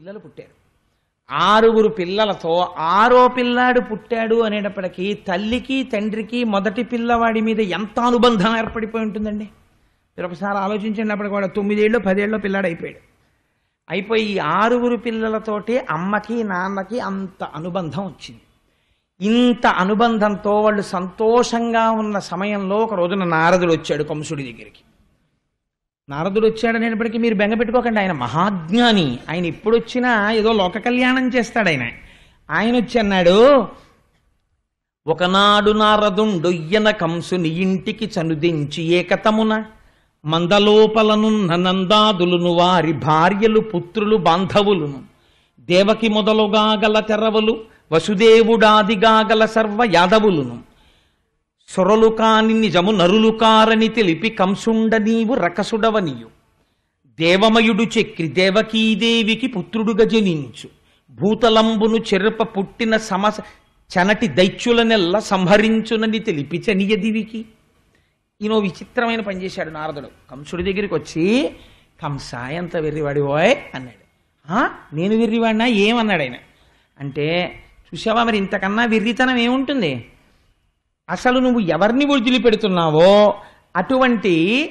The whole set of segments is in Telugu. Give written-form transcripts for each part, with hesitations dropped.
పిల్లలు పుట్టారు. 6 పిల్లలతో 6వ పిల్లాడు పుట్టాడు అనేటప్పటికీ తల్లికి తండ్రికి మొదటి పిల్లవాడి మీద ఎంత అనుబంధం ఏర్పడిపోయి ఉంటుందండి. మీరు ఒకసారి ఆలోచించినప్పుడు కూడా 9 ఏళ్ళు 10 ఏళ్ళు పిల్లాడు అయిపోయాడు. అయిపోయి ఈ 6 పిల్లలతోటి అమ్మకి నాన్నకి అంత అనుబంధం వచ్చింది. ఇంత అనుబంధంతో వాళ్ళు సంతోషంగా ఉన్న సమయంలో ఒక రోజున నారదుడు వచ్చాడు కంసుడి దగ్గరికి. నారదుడు వచ్చాడు అనేటప్పటికీ మీరు బెంగ పెట్టుకోకండి, ఆయన మహాజ్ఞాని. ఆయన ఎప్పుడు వచ్చినా ఏదో లోక కళ్యాణం చేస్తాడు. ఆయన వచ్చి అన్నాడు, ఒకనాడు నారదుండొయ్యన కంసుని ఇంటికి చనుదించి ఏకతమున మందలోపలనున్న నందాదులును వారి భార్యలు పుత్రులు బాంధవులును దేవకి మొదలుగా గల తెరవలు వసుదేవుడాదిగా గల సర్వ యాదవులును సొరలు కాని నిజము నరులు కారని తెలిపి కంసుండ నీవు రకసుడవనియు దేవమయుడు చక్రి దేవకీదేవికి పుత్రుడుగా జనించు భూతలంబును చెరుప పుట్టిన చనటి దైత్యులనెల్ల సంహరించునని తెలిపి చనియదివికి. ఈయనో విచిత్రమైన పని చేశాడు నారదుడు. కంసుడి దగ్గరికి వచ్చి, కంస ఎంత వెర్రివాడి ఓయ్ అన్నాడు. నేను వెర్రివాడినా ఏమన్నాడు ఆయన అంటే, చూసావా మరి ఇంతకన్నా వెర్రితనం ఏముంటుంది? అసలు నువ్వు ఎవరిని వదిలిపెడుతున్నావో అటువంటి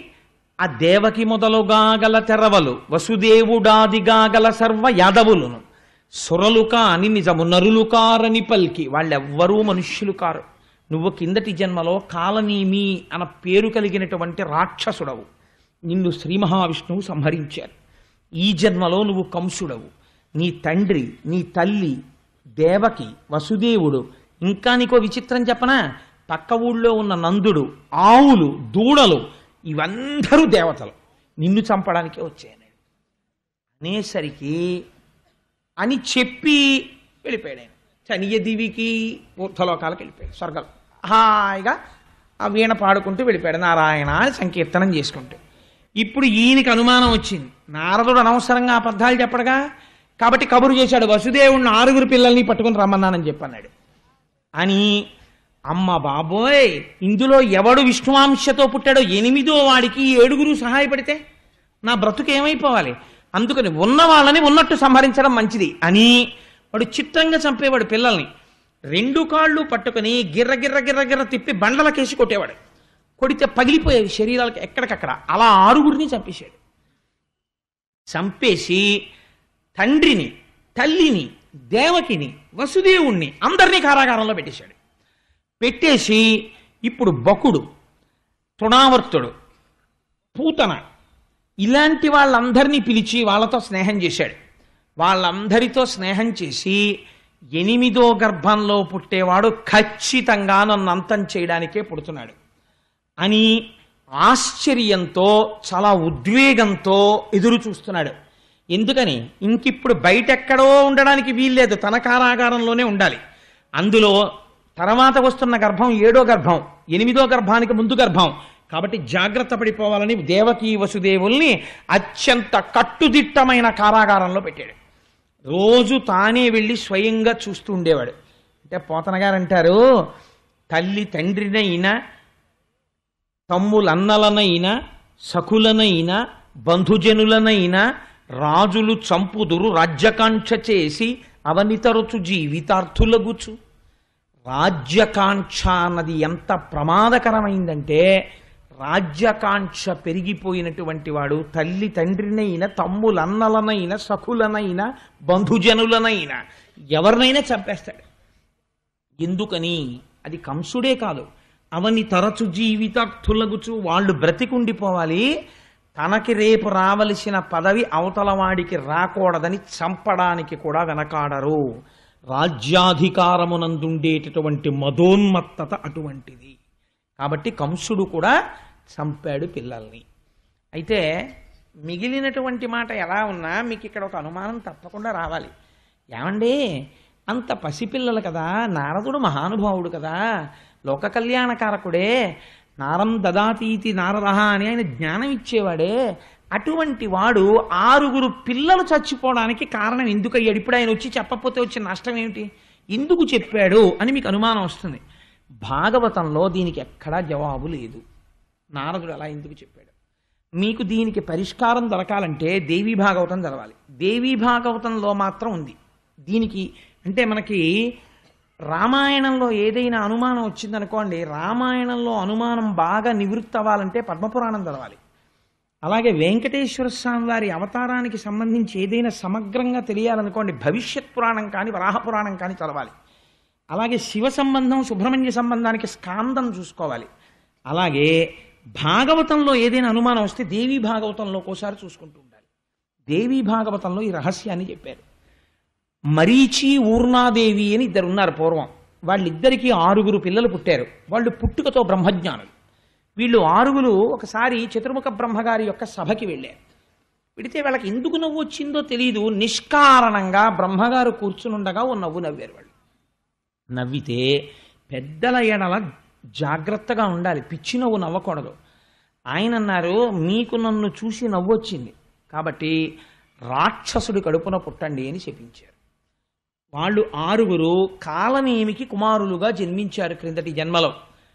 ఆ దేవకి మొదలుగా గల తెరవలు వసుదేవుడాదిగా గల సర్వ యాదవులను సురలు కాని నిజము నరులు కారని పల్కి, వాళ్ళెవ్వరూ మనుష్యులు కారు. నువ్వు కిందటి జన్మలో కాలనీమి అన్న పేరు కలిగినటువంటి రాక్షసుడవు. నిన్ను శ్రీ మహావిష్ణువు సంహరించారు. ఈ జన్మలో నువ్వు కంసుడవు. నీ తండ్రి నీ తల్లి దేవకి వసుదేవుడు, ఇంకా నీకో విచిత్రం చెప్పనా, పక్క ఊళ్ళో ఉన్న నందుడు, ఆవులు, దూడలు ఇవందరూ దేవతలు నిన్ను చంపడానికే వచ్చాయని అనేసరికి అని చెప్పి వెళ్ళిపోయాడు ఆయన. చనియదివికి ఊర్ధలోకాలకు వెళ్ళిపోయాడు. స్వర్గం హాయిగా ఆ వీణ పాడుకుంటూ వెళ్ళిపోయాడు, నారాయణ అని సంకీర్తనం చేసుకుంటూ. ఇప్పుడు ఈయనకి అనుమానం వచ్చింది, నారదుడు అనవసరంగా అబద్ధాలు చెప్పడగా, కాబట్టి కబురు చేశాడు, వసుదేవుడిని 6 పిల్లల్ని పట్టుకుని రమ్మన్నానని చెప్పన్నాడు అని. అమ్మ బాబోయ్, ఇందులో ఎవడు విష్ణువాంశతో పుట్టాడో 8వ వాడికి 7 సహాయపడితే నా బ్రతుకు ఏమైపోవాలి, అందుకని ఉన్న వాళ్ళని ఉన్నట్టు సంహరించడం మంచిది అని వాడు చిత్రంగా చంపేవాడు పిల్లల్ని. 2 కాళ్ళు పట్టుకుని గిర్ర గిర్ర గిర్ర గిర్ర తిప్పి బండలకేసి కొట్టేవాడు. కొడితే పగిలిపోయేవి శరీరాలకు ఎక్కడికక్కడ. అలా 6 చంపేశాడు. చంపేసి తండ్రిని తల్లిని దేవకిని వసుదేవుణ్ణి అందరినీ కారాగారంలో పెట్టేశాడు. పెట్టేసి ఇప్పుడు బకుడు తృణావర్తుడు పూతన ఇలాంటి వాళ్ళందరినీ పిలిచి వాళ్ళతో స్నేహం చేశాడు. వాళ్ళందరితో స్నేహం చేసి 8వ గర్భంలో పుట్టేవాడు ఖచ్చితంగా నన్ను అంతం చేయడానికే పుడుతున్నాడు అని ఆశ్చర్యంతో చాలా ఉద్వేగంతో ఎదురు చూస్తున్నాడు. ఎందుకని, ఇంకిప్పుడు బయటెక్కడో ఉండడానికి వీల్లేదు, తన కారాగారంలోనే ఉండాలి. అందులో తర్వాత వస్తున్న గర్భం 7వ గర్భం, 8వ గర్భానికి ముందు గర్భం కాబట్టి జాగ్రత్త పడిపోవాలని దేవకీ వసుదేవుల్ని అత్యంత కట్టుదిట్టమైన కారాగారంలో పెట్టాడు. రోజు తానే వెళ్ళి స్వయంగా చూస్తూ ఉండేవాడు. అంటే పోతన గారు అంటారు, తల్లి తండ్రినైనా తమ్ములన్నలనైనా సఖులనైనా బంధుజనులనైనా రాజులు చంపుదురు రాజ్యకాంక్ష చేసి అవనితరచు జీవితార్థులగుచు. రాజ్యకాంక్ష అన్నది ఎంత ప్రమాదకరమైందంటే, రాజ్యకాంక్ష పెరిగిపోయినటువంటి వాడు తల్లి తండ్రినైనా తమ్ములన్నలనైనా సఖులనైనా బంధుజనులనైనా ఎవరినైనా చంపేస్తాడు. ఎందుకని, అది కంసుడే కాదు, అవని తరచు జీవితార్థులగుచు, వాళ్ళు బ్రతికుండిపోవాలి, తనకి రేపు రావలసిన పదవి అవతల వాడికి రాకూడదని చంపడానికి కూడా వెనకాడరు. రాజ్యాధికారమునందుండేటటువంటి మదోన్మత్తత అటువంటిది. కాబట్టి కంసుడు కూడా చంపాడు పిల్లల్ని. అయితే మిగిలినటువంటి మాట ఎలా ఉన్నా మీకు ఇక్కడ ఒక అనుమానం తప్పకుండా రావాలి. ఏమండి, అంత పసిపిల్లలు కదా, నారదుడు మహానుభావుడు కదా, లోక కళ్యాణకారకుడే, నారం దదాతీతి నారద అని ఆయన జ్ఞానం ఇచ్చేవాడే, అటువంటి వాడు 6 పిల్లలు చచ్చిపోవడానికి కారణం ఎందుకయ్యాడు? ఇప్పుడు ఆయన వచ్చి చెప్పకపోతే వచ్చిన నష్టం ఏమిటి, ఎందుకు చెప్పాడు అని మీకు అనుమానం వస్తుంది. భాగవతంలో దీనికి ఎక్కడా జవాబు లేదు. నారదుడు అలా ఎందుకు చెప్పాడు? మీకు దీనికి పరిష్కారం దొరకాలంటే దేవీ భాగవతం చదవాలి. దేవీ భాగవతంలో మాత్రం ఉంది దీనికి. అంటే మనకి రామాయణంలో ఏదైనా అనుమానం వచ్చిందనుకోండి, రామాయణంలో అనుమానం బాగా నివృత్తి అవ్వాలంటే పద్మపురాణం చదవాలి. అలాగే వెంకటేశ్వర స్వామి వారి అవతారానికి సంబంధించి ఏదైనా సమగ్రంగా తెలియాలనుకోండి, భవిష్యత్ పురాణం కానీ వరాహ పురాణం కానీ చదవాలి. అలాగే శివ సంబంధం సుబ్రహ్మణ్య సంబంధానికి స్కాందం చూసుకోవాలి. అలాగే భాగవతంలో ఏదైనా అనుమానం వస్తే దేవీ భాగవతంలో ఒకసారి చూసుకుంటూ ఉండాలి. దేవీ భాగవతంలో ఈ రహస్యాన్ని చెప్పారు. మరీచి ఊర్ణాదేవి అని ఇద్దరు ఉన్నారు పూర్వం. వాళ్ళిద్దరికీ 6 పిల్లలు పుట్టారు. వాళ్ళు పుట్టుకతో బ్రహ్మజ్ఞానులు. వీళ్ళు 6 ఒకసారి చతుర్ముఖ బ్రహ్మగారి యొక్క సభకి వెళ్ళారు. వెడితే వాళ్ళకి ఎందుకు నవ్వు వచ్చిందో తెలియదు, నిష్కారణంగా బ్రహ్మగారు కూర్చునుండగా ఓ నవ్వు నవ్వారు. వాళ్ళు నవ్వితే పెద్దల ఎడల జాగ్రత్తగా ఉండాలి, పిచ్చి నవ్వు నవ్వకూడదు. ఆయన అన్నారు, మీకు నన్ను చూసి నవ్వు వచ్చింది కాబట్టి రాక్షసుడి కడుపున పుట్టండి అని చెప్పించారు. వాళ్ళు 6 కాలనేమికి కుమారులుగా జన్మించారు క్రిందటి జన్మలో.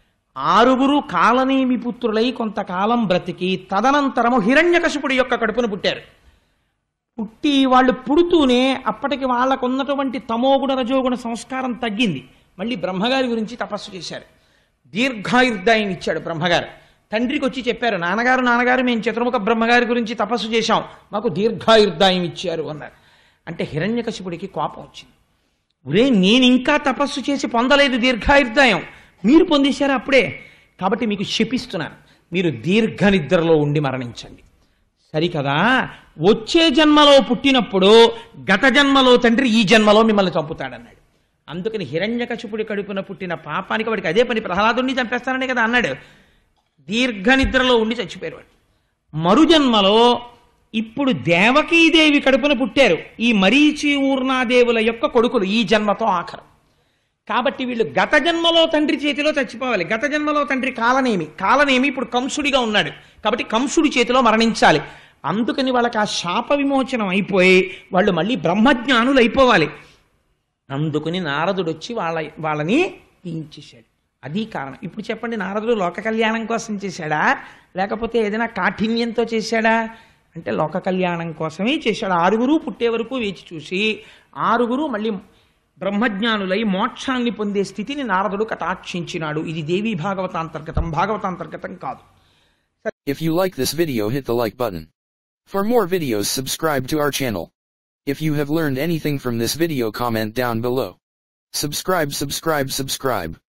6 కాలనేమి పుత్రులై కొంతకాలం బ్రతికి తదనంతరము హిరణ్యకశిపుడి యొక్క కడుపున పుట్టారు. పుట్టి వాళ్ళు పుడుతూనే అప్పటికి వాళ్ళకు ఉన్నటువంటి తమోగుణ రజోగుణ సంస్కారం తగ్గింది. మళ్ళీ బ్రహ్మగారి గురించి తపస్సు చేశారు. దీర్ఘాయుర్దాయం ఇచ్చాడు బ్రహ్మగారు. తండ్రికి వచ్చి చెప్పారు, నాన్నగారు మేము చతుర్ముఖ బ్రహ్మగారి గురించి తపస్సు చేశాం, మాకు దీర్ఘాయుర్దాయం ఇచ్చారు అన్నారు. అంటే హిరణ్యకశిపుడికి కోపం వచ్చింది. ఒరే, నేను ఇంకా తపస్సు చేసి పొందలేదు దీర్ఘాయుర్దాయం, మీరు పొందేశారా అప్పుడే, కాబట్టి మీకు శపిస్తున్నాను, మీరు దీర్ఘ నిద్రలో ఉండి మరణించండి. సరికదా, వచ్చే జన్మలో పుట్టినప్పుడు గత జన్మలో తండ్రి ఈ జన్మలో మిమ్మల్ని చంపుతాడన్నాడు. అందుకని హిరణ్యకశిపుడి కడుపున పుట్టిన పాపానికి వాడికి అదే పని, ప్రహ్లాదుని చంపేస్తానని కదా అన్నాడు. దీర్ఘ నిద్రలో ఉండి చచ్చిపోయారు వాడు. మరుజన్మలో ఇప్పుడు దేవకీదేవి కడుపున పుట్టారు. ఈ మరీచి ఊర్ణాదేవుల యొక్క కొడుకులు ఈ జన్మతో ఆఖరు. కాబట్టి వీళ్ళు గత జన్మలో తండ్రి చేతిలో చచ్చిపోవాలి. గత జన్మలో తండ్రి కాలనేమి ఇప్పుడు కంసుడిగా ఉన్నాడు కాబట్టి కంసుడి చేతిలో మరణించాలి. అందుకని వాళ్ళకి ఆ శాప విమోచనం అయిపోయి వాళ్ళు మళ్ళీ బ్రహ్మజ్ఞానులు అయిపోవాలి. అందుకని నారదుడు వచ్చి వాళ్ళని తీయించేశాడు. అది కారణం. ఇప్పుడు చెప్పండి, నారదుడు లోక కళ్యాణం కోసం చేశాడా లేకపోతే ఏదైనా కాఠిన్యంతో చేశాడా అంటే లోక కళ్యాణం కోసమే చేశాడు. 6 పుట్టే వరకు వేచి చూసి 6 మళ్ళీ బ్రహ్మజ్ఞానులై మోక్షాన్ని పొందే స్థితిని నారదుడు కటాక్షించినాడు. ఇది దేవీ భాగవతాంతర్గతం, భాగవతాంతర్గతం కాదు. If you like this video, hit the like button. For more videos, subscribe to our channel. If you have learned anything from this video, comment down below. Subscribe.